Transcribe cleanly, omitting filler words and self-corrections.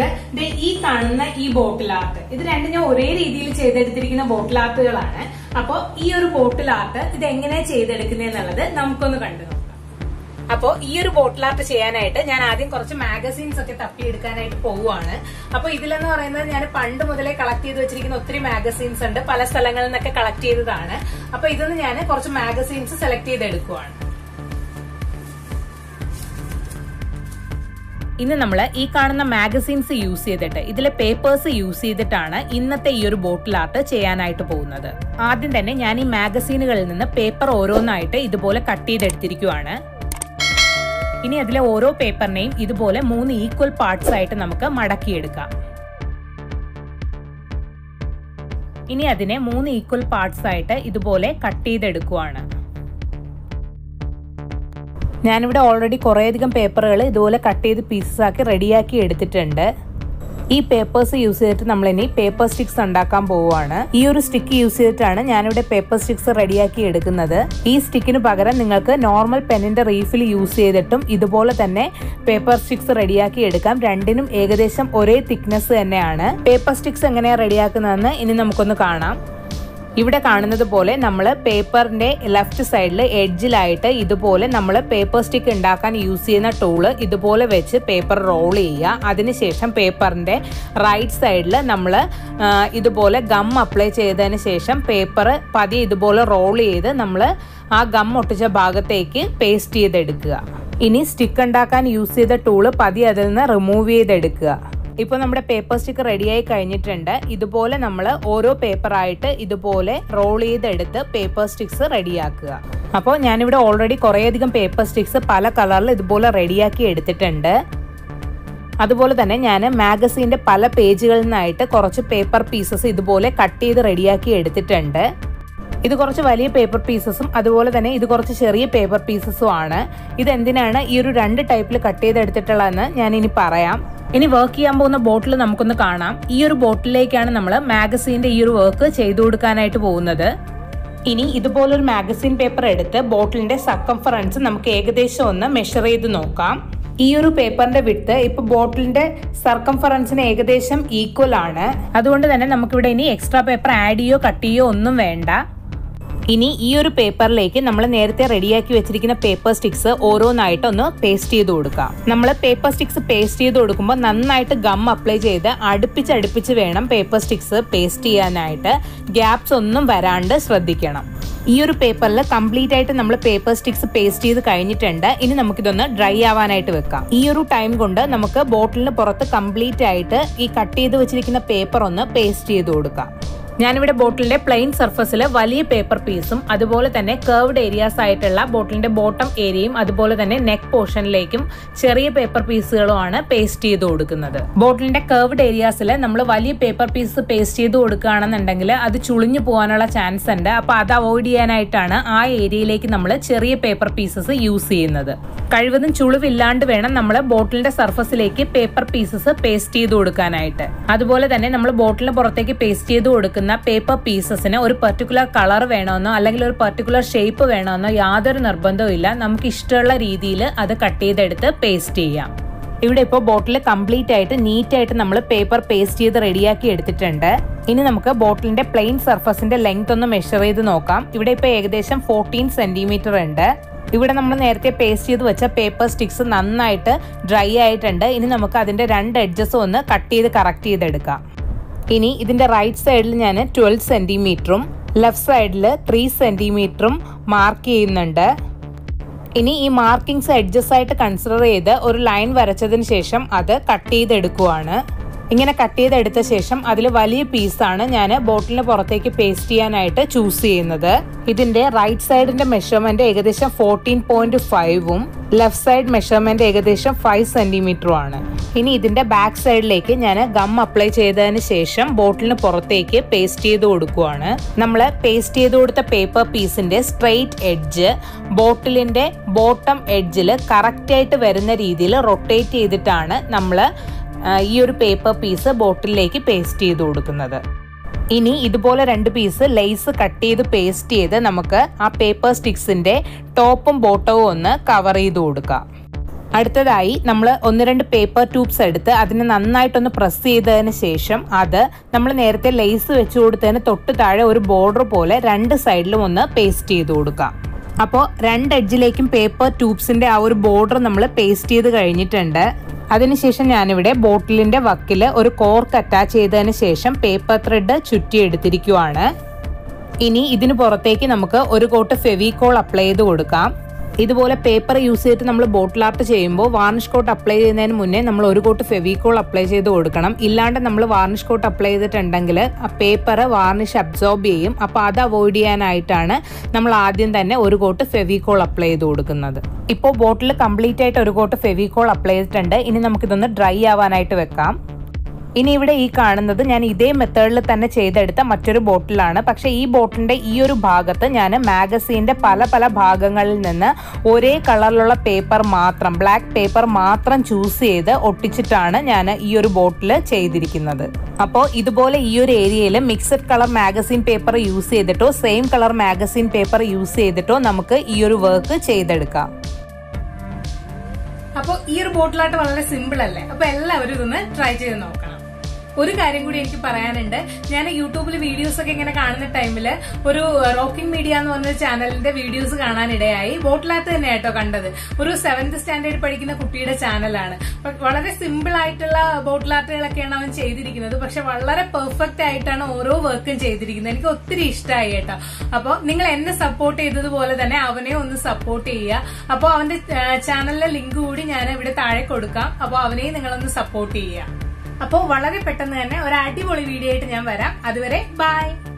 ഈ കാണുന്ന ഈ ബോട്ടിൽ ആർട്ട്, ഇത് രണ്ടും ഞാൻ ഒരേ രീതിയിൽ ചെയ്തെടുത്തിരിക്കുന്ന ബോട്ടിൽ ആർട്ടുകളാണ്. അപ്പൊ ഈ ഒരു ബോട്ടിൽ ആർട്ട് ഇത് എങ്ങനെ ചെയ്തെടുക്കുന്നതെന്നുള്ളത് നമുക്കൊന്ന് കണ്ടു നോക്കാം. അപ്പോ ഈ ഒരു ബോട്ടിൽ ആർട്ട് ചെയ്യാനായിട്ട് ഞാൻ ആദ്യം കുറച്ച് മാഗസീൻസ് ഒക്കെ തപ്പിയെടുക്കാനായിട്ട് പോവുകയാണ്. അപ്പൊ ഇതിലെന്ന് പറയുന്നത് ഞാൻ പണ്ട് മുതലേ കളക്ട് ചെയ്ത് വെച്ചിരിക്കുന്ന ഒത്തിരി മാഗസീൻസ് ഉണ്ട്, പല സ്ഥലങ്ങളിൽ നിന്നൊക്കെ കളക്ട് ചെയ്തതാണ്. അപ്പൊ ഇതൊന്ന് ഞാൻ കുറച്ച് മാഗസീൻസ് സെലക്ട് ചെയ്തെടുക്കുവാണ്. ഇന്ന് നമ്മൾ ഈ കാണുന്ന മാഗസീൻസ് യൂസ് ചെയ്തിട്ട് ഇതിലെ പേപ്പേഴ്സ് യൂസ് ചെയ്തിട്ടാണ് ഇന്നത്തെ ഈ ഒരു ബോട്ടിൽ ആർട്ട് ചെയ്യാനായിട്ട് പോകുന്നത്. ആദ്യം തന്നെ ഞാൻ ഈ മാഗസീനുകളിൽ നിന്ന് പേപ്പർ ഓരോന്നായിട്ട് ഇതുപോലെ കട്ട് ചെയ്തെടുത്തിരിക്കുവാണ്. ഇനി അതിലെ ഓരോ പേപ്പറിനെയും ഇതുപോലെ 3 ഈക്വൽ പാർട്സ് ആയിട്ട് നമുക്ക് മടക്കിയെടുക്കാം. ഇനി അതിനെ 3 ഈക്വൽ പാർട്സ് ആയിട്ട് ഇതുപോലെ കട്ട് ചെയ്തെടുക്കുവാണ്. ഞാനിവിടെ ഓൾറെഡി കുറേയധികം പേപ്പറുകൾ ഇതുപോലെ കട്ട് ചെയ്ത് പീസസ് ആക്കി റെഡിയാക്കി എടുത്തിട്ടുണ്ട്. ഈ പേപ്പേഴ്സ് യൂസ് ചെയ്തിട്ട് നമ്മൾ ഇനി പേപ്പർ സ്റ്റിക്സ് ഉണ്ടാക്കാൻ പോവുകയാണ്. ഈ ഒരു സ്റ്റിക്ക് യൂസ് ചെയ്തിട്ടാണ് ഞാനിവിടെ പേപ്പർ സ്റ്റിക്സ് റെഡിയാക്കി എടുക്കുന്നത്. ഈ സ്റ്റിക്കിന് പകരം നിങ്ങൾക്ക് നോർമൽ പെന്നിന്റെ റീഫിൽ യൂസ് ചെയ്തിട്ടും ഇതുപോലെ തന്നെ പേപ്പർ സ്റ്റിക്സ് റെഡിയാക്കി എടുക്കാം. രണ്ടിനും ഏകദേശം ഒരേ തിക്നെസ് തന്നെയാണ്. പേപ്പർ സ്റ്റിക്സ് എങ്ങനെയാണ് റെഡിയാക്കുന്നതെന്ന് ഇനി നമുക്കൊന്ന് കാണാം. ഇവിടെ കാണുന്നത് പോലെ നമ്മൾ പേപ്പറിന്റെ ലെഫ്റ്റ് സൈഡിൽ എഡ്ജിലായിട്ട് ഇതുപോലെ നമ്മൾ പേപ്പർ സ്റ്റിക്ക് ഉണ്ടാക്കാൻ യൂസ് ചെയ്യുന്ന ടൂള് ഇതുപോലെ വെച്ച് പേപ്പർ റോൾ ചെയ്യുക. അതിനുശേഷം പേപ്പറിന്റെ റൈറ്റ് സൈഡിൽ നമ്മൾ ഇതുപോലെ ഗം അപ്ലൈ ചെയ്തതിന് ശേഷം പേപ്പർ പതിയെ ഇതുപോലെ റോൾ ചെയ്ത് നമ്മൾ ആ ഗം ഒട്ടിച്ച ഭാഗത്തേക്ക് പേസ്റ്റ് ചെയ്തെടുക്കുക. ഇനി സ്റ്റിക്ക് ഉണ്ടാക്കാൻ യൂസ് ചെയ്ത ടൂള് പതിയെ അതിൽ നിന്ന് റിമൂവ് ചെയ്തെടുക്കുക. ഇപ്പൊ നമ്മുടെ പേപ്പർ സ്റ്റിക്ക് റെഡിയായി കഴിഞ്ഞിട്ടുണ്ട്. ഇതുപോലെ നമ്മൾ ഓരോ പേപ്പറായിട്ട് ഇതുപോലെ റോൾ ചെയ്തെടുത്ത് പേപ്പർ സ്റ്റിക്സ് റെഡിയാക്കുക. അപ്പോൾ ഞാനിവിടെ ഓൾറെഡി കുറേയധികം പേപ്പർ സ്റ്റിക്സ് പല കളറിൽ ഇതുപോലെ റെഡിയാക്കി എടുത്തിട്ടുണ്ട്. അതുപോലെ തന്നെ ഞാൻ മാഗസീന്റെ പല പേജുകളിൽ നിന്നായിട്ട് കുറച്ച് പേപ്പർ പീസസ് ഇതുപോലെ കട്ട് ചെയ്ത് റെഡിയാക്കി എടുത്തിട്ടുണ്ട്. ഇത് കുറച്ച് വലിയ പേപ്പർ പീസസും അതുപോലെ തന്നെ ഇത് കുറച്ച് ചെറിയ പേപ്പർ പീസസും ആണ്. ഇതെന്തിനാണ് ഈ ഒരു 2 ടൈപ്പിൽ കട്ട് ചെയ്തെടുത്തിട്ടുള്ളതെന്ന് ഞാൻ ഇനി പറയാം. ഇനി വർക്ക് ചെയ്യാൻ പോകുന്ന ബോട്ടിൽ നമുക്കൊന്ന് കാണാം. ഈ ഒരു ബോട്ടിലേക്കാണ് നമ്മൾ മാഗസീന്റെ ഈ ഒരു വർക്ക് ചെയ്തു കൊടുക്കാനായിട്ട് പോകുന്നത്. ഇനി ഇതുപോലൊരു മാഗസീൻ പേപ്പർ എടുത്ത് ബോട്ടിലിന്റെ സർക്കംഫറൻസ് നമുക്ക് ഏകദേശം ഒന്ന് മെഷർ ചെയ്ത് നോക്കാം. ഈ ഒരു പേപ്പറിന്റെ വിഡ്ത്ത് ഇപ്പൊ ബോട്ടിലിന്റെ സർക്കംഫറൻസിന് ഏകദേശം ഈക്വൽ ആണ്. അതുകൊണ്ട് തന്നെ നമുക്കിവിടെ ഇനി എക്സ്ട്രാ പേപ്പർ ആഡ് ചെയ്യോ കട്ട് ചെയ്യോ ഒന്നും വേണ്ട. ഇനി ഈ ഒരു പേപ്പറിലേക്ക് നമ്മൾ നേരത്തെ റെഡിയാക്കി വെച്ചിരിക്കുന്ന പേപ്പർ സ്റ്റിക്സ് ഓരോന്നായിട്ട് ഒന്ന് പേസ്റ്റ് ചെയ്ത് കൊടുക്കാം. നമ്മൾ പേപ്പർ സ്റ്റിക്സ് പേസ്റ്റ് ചെയ്ത് കൊടുക്കുമ്പോൾ നന്നായിട്ട് ഗം അപ്ലൈ ചെയ്ത് അടുപ്പിച്ച് വേണം പേപ്പർ സ്റ്റിക്സ് പേസ്റ്റ് ചെയ്യാനായിട്ട്. ഗ്യാപ്സ് ഒന്നും വരാണ്ട് ശ്രദ്ധിക്കണം. ഈ ഒരു പേപ്പറിൽ കംപ്ലീറ്റ് ആയിട്ട് നമ്മൾ പേപ്പർ സ്റ്റിക്സ് പേസ്റ്റ് ചെയ്ത് കഴിഞ്ഞിട്ടുണ്ട്. ഇനി നമുക്കിതൊന്ന് ഡ്രൈ ആവാനായിട്ട് വെക്കാം. ഈ ഒരു ടൈം കൊണ്ട് നമുക്ക് ബോട്ടിലിന് പുറത്ത് കംപ്ലീറ്റ് ആയിട്ട് ഈ കട്ട് ചെയ്ത് വെച്ചിരിക്കുന്ന പേപ്പർ ഒന്ന് പേസ്റ്റ് ചെയ്ത് കൊടുക്കാം. ഞാനിവിടെ ബോട്ടിലിന്റെ പ്ലെയിൻ സർഫസിൽ വലിയ പേപ്പർ പീസും അതുപോലെ തന്നെ കർവ്ഡ് ഏരിയാസ് ആയിട്ടുള്ള ബോട്ടിലിന്റെ ബോട്ടം ഏരിയയും അതുപോലെ തന്നെ നെക്ക് പോർഷനിലേക്കും ചെറിയ പേപ്പർ പീസുകളുമാണ് പേസ്റ്റ് ചെയ്ത് കൊടുക്കുന്നത്. ബോട്ടിലിന്റെ കർവ്ഡ് ഏരിയാസിൽ നമ്മൾ വലിയ പേപ്പർ പീസ് പേസ്റ്റ് ചെയ്ത് കൊടുക്കുകയാണെന്നുണ്ടെങ്കിൽ അത് ചുളിഞ്ഞു പോകാനുള്ള ചാൻസ് ഉണ്ട്. അപ്പൊ അത് അവോയ്ഡ് ചെയ്യാനായിട്ടാണ് ആ ഏരിയയിലേക്ക് നമ്മൾ ചെറിയ പേപ്പർ പീസസ് യൂസ് ചെയ്യുന്നത്. കഴിവതും ചുളിവില്ലാണ്ട് വേണം നമ്മൾ ബോട്ടിലിന്റെ സർഫസിലേക്ക് പേപ്പർ പീസസ് പേസ്റ്റ് ചെയ്ത് കൊടുക്കാനായിട്ട്. അതുപോലെ തന്നെ നമ്മൾ ബോട്ടിലിന് പുറത്തേക്ക് പേസ്റ്റ് ചെയ്ത് കൊടുക്കുന്ന പേപ്പർ പീസസിന് ഒരു പെർട്ടിക്കുലർ കളർ വേണമെന്നോ അല്ലെങ്കിൽ ഒരു പെർട്ടിക്കുലർ ഷേപ്പ് വേണമെന്നോ യാതൊരു നിർബന്ധവും ഇല്ല. നമുക്ക് ഇഷ്ടമുള്ള രീതിയിൽ അത് കട്ട് ചെയ്തെടുത്ത് പേസ്റ്റ് ചെയ്യാം. ഇവിടെ ഇപ്പോൾ ബോട്ടിൽ കംപ്ലീറ്റ് ആയിട്ട് നീറ്റായിട്ട് നമ്മൾ പേപ്പർ പേസ്റ്റ് ചെയ്ത് റെഡിയാക്കി എടുത്തിട്ടുണ്ട്. ഇനി നമുക്ക് ബോട്ടിലിന്റെ പ്ലെയിൻ സർഫസിന്റെ ലെങ്ത് ഒന്ന് മെഷർ ചെയ്ത് നോക്കാം. ഇവിടെ ഇപ്പോൾ ഏകദേശം 14 സെന്റിമീറ്റർ ഉണ്ട്. ഇവിടെ നമ്മൾ നേരത്തെ പേസ്റ്റ് ചെയ്ത് വെച്ച പേപ്പർ സ്റ്റിക്സ് നന്നായിട്ട് ഡ്രൈ ആയിട്ടുണ്ട്. ഇനി നമുക്ക് അതിന്റെ 2 എഡ്ജസും ഒന്ന് കട്ട് ചെയ്ത് കറക്റ്റ് ചെയ്തെടുക്കാം. ഇനി ഇതിന്റെ റൈറ്റ് സൈഡിൽ ഞാൻ 12 സെന്റിമീറ്ററും ലെഫ്റ്റ് സൈഡിൽ 3 സെന്റിമീറ്ററും മാർക്ക് ചെയ്യുന്നുണ്ട്. ഇനി ഈ മാർക്കിങ്സ് എഡ്ജസ് ആയിട്ട് കൺസിഡർ ചെയ്ത് ഒരു ലൈൻ വരച്ചതിന് ശേഷം അത് കട്ട് ചെയ്തെടുക്കുവാണ്. ഇങ്ങനെ കട്ട് ചെയ്തെടുത്ത ശേഷം അതിൽ വലിയ പീസാണ് ഞാൻ ബോട്ടിലിന് പുറത്തേക്ക് പേസ്റ്റ് ചെയ്യാനായിട്ട് ചൂസ് ചെയ്യുന്നത്. ഇതിന്റെ റൈറ്റ് സൈഡിന്റെ മെഷർമെന്റ് ഏകദേശം 14.5ഉം ലെഫ്റ്റ് സൈഡ് മെഷർമെന്റ് ഏകദേശം 5 സെന്റിമീറ്ററും ആണ്. ഇനി ഇതിന്റെ ബാക്ക് സൈഡിലേക്ക് ഞാൻ ഗം അപ്ലൈ ചെയ്തതിന് ശേഷം ബോട്ടിലിന് പുറത്തേക്ക് പേസ്റ്റ് ചെയ്ത് കൊടുക്കുവാണ്. നമ്മൾ പേസ്റ്റ് ചെയ്ത് കൊടുത്ത പേപ്പർ പീസിന്റെ സ്ട്രെയിറ്റ് എഡ്ജ് ബോട്ടിലിന്റെ ബോട്ടം എഡ്ജിൽ കറക്റ്റ് ആയിട്ട് വരുന്ന രീതിയിൽ റൊട്ടേറ്റ് ചെയ്തിട്ടാണ് നമ്മൾ ഈ ഒരു പേപ്പർ പീസ് ബോട്ടിലേക്ക് പേസ്റ്റ് ചെയ്ത് കൊടുക്കുന്നത്. ഇനി ഇതുപോലെ 2 പീസ് ലേസ് കട്ട് ചെയ്ത് പേസ്റ്റ് ചെയ്ത് നമുക്ക് ആ പേപ്പർ സ്റ്റിക്സിന്റെ ടോപ്പും ബോട്ടവും ഒന്ന് കവർ ചെയ്ത് കൊടുക്കാം. അടുത്തതായി നമ്മൾ 1-2 പേപ്പർ ട്യൂബ്സ് എടുത്ത് അതിനെ നന്നായിട്ടൊന്ന് പ്രസ് ചെയ്തതിന് ശേഷം അത് നമ്മൾ നേരത്തെ ലേസ് വെച്ച് കൊടുത്തതിന് തൊട്ട് താഴെ ഒരു ബോർഡർ പോലെ 2 സൈഡിലും ഒന്ന് പേസ്റ്റ് ചെയ്ത് കൊടുക്കാം. അപ്പോൾ 2 എഡ്ജിലേക്കും പേപ്പർ ട്യൂബ്സിന്റെ ആ ഒരു ബോർഡർ നമ്മൾ പേസ്റ്റ് ചെയ്ത് കഴിഞ്ഞിട്ടുണ്ട്. അതിനുശേഷം ഞാനിവിടെ ബോട്ടിലിന്റെ വക്കിൽ ഒരു കോർക്ക് അറ്റാച്ച് ചെയ്തതിന് ശേഷം പേപ്പർ ത്രെഡ് ചുറ്റിയെടുത്തിരിക്കുവാണ്. ഇനി ഇതിന് പുറത്തേക്ക് നമുക്ക് ഒരു കോട്ട് ഫെവിക്കോൾ അപ്ലൈ ചെയ്ത് കൊടുക്കാം. ഇതുപോലെ പേപ്പർ യൂസ് ചെയ്തിട്ട് നമ്മൾ ബോട്ടിൽ ആർട്ട് ചെയ്യുമ്പോൾ വാർണിഷ് കോട്ട് അപ്ലൈ ചെയ്യുന്നതിന് മുന്നേ നമ്മൾ ഒരു കോട്ട് ഫെവിക്കോൾ അപ്ലൈ ചെയ്ത് കൊടുക്കണം. ഇല്ലാണ്ട് നമ്മൾ വാർണിഷ് കോട്ട് അപ്ലൈ ചെയ്തിട്ടുണ്ടെങ്കിൽ ആ പേപ്പർ വാർണിഷ് അബ്സോർബ് ചെയ്യും. അപ്പോൾ അത് അവോയ്ഡ് ചെയ്യാനായിട്ടാണ് നമ്മൾ ആദ്യം തന്നെ ഒരു കോട്ട് ഫെവിക്കോൾ അപ്ലൈ ചെയ്ത് കൊടുക്കുന്നത്. ഇപ്പോൾ ബോട്ടിൽ കംപ്ലീറ്റ് ആയിട്ട് ഒരു കോട്ട് ഫെവിക്കോൾ അപ്ലൈ ചെയ്തിട്ടുണ്ട്. ഇനി നമുക്കിതൊന്ന് ഡ്രൈ ആവാനായിട്ട് വെക്കാം. ഇനി ഇവിടെ ഈ കാണുന്നത് ഞാൻ ഇതേ മെത്തേഡിൽ തന്നെ ചെയ്തെടുത്ത മറ്റൊരു ബോട്ടിലാണ്. പക്ഷേ ഈ ബോട്ടിലിന്റെ ഈ ഒരു ഭാഗത്ത് ഞാൻ മാഗസീന്റെ പല പല ഭാഗങ്ങളിൽ നിന്ന് ഒരേ കളറിലുള്ള പേപ്പർ മാത്രം, ബ്ലാക്ക് പേപ്പർ മാത്രം ചൂസ് ചെയ്ത് ഒട്ടിച്ചിട്ടാണ് ഞാൻ ഈ ഒരു ബോട്ടിൽ ചെയ്തിരിക്കുന്നത്. അപ്പോൾ ഇതുപോലെ ഈ ഒരു ഏരിയയിൽ mixed colour magazine paper use ചെയ്തിട്ടോ same colour magazine paper use ചെയ്തിട്ടോ നമുക്ക് ഈ ഒരു വർക്ക് ചെയ്തെടുക്കാം. അപ്പോൾ ഈ ഒരു ബോട്ടിലായിട്ട് വളരെ സിമ്പിൾ അല്ലേ? അപ്പൊ എല്ലാവരും ഇതൊന്ന് ട്രൈ ചെയ്ത് നോക്കണം. ഒരു കാര്യം കൂടി എനിക്ക് പറയാനുണ്ട്. ഞാൻ യൂട്യൂബിൽ വീഡിയോസ് ഒക്കെ ഇങ്ങനെ കാണുന്ന ടൈമില് ഒരു റോക്കിംഗ് മീഡിയ എന്ന് പറഞ്ഞ ചാനലിന്റെ വീഡിയോസ് കാണാനിടയായി. ബോട്ടിലാത്ത് തന്നെ കേട്ടോ കണ്ടത്. ഒരു 7th സ്റ്റാൻഡേർഡ് പഠിക്കുന്ന കുട്ടിയുടെ ചാനലാണ്. വളരെ സിമ്പിൾ ആയിട്ടുള്ള ബോട്ടിൽ ആർട്ടുകളൊക്കെയാണ് അവൻ ചെയ്തിരിക്കുന്നത്. പക്ഷെ വളരെ പെർഫെക്റ്റ് ആയിട്ടാണ് ഓരോ വർക്കും ചെയ്തിരിക്കുന്നത്. എനിക്ക് ഒത്തിരി ഇഷ്ടമായി കേട്ടോ. അപ്പോൾ നിങ്ങൾ എന്നെ സപ്പോർട്ട് ചെയ്തതുപോലെ തന്നെ അവനെ ഒന്ന് സപ്പോർട്ട് ചെയ്യുക. അപ്പോൾ അവന്റെ ചാനലിലെ ലിങ്ക് കൂടി ഞാൻ ഇവിടെ താഴെ കൊടുക്കാം. അപ്പോൾ അവനെയും നിങ്ങളൊന്ന് സപ്പോർട്ട് ചെയ്യുക. അപ്പോൾ വളരെ പെട്ടെന്ന് തന്നെ ഒരു അടിപൊളി വീഡിയോ ആയിട്ട് ഞാൻ വരാം. അതുവരെ ബൈ.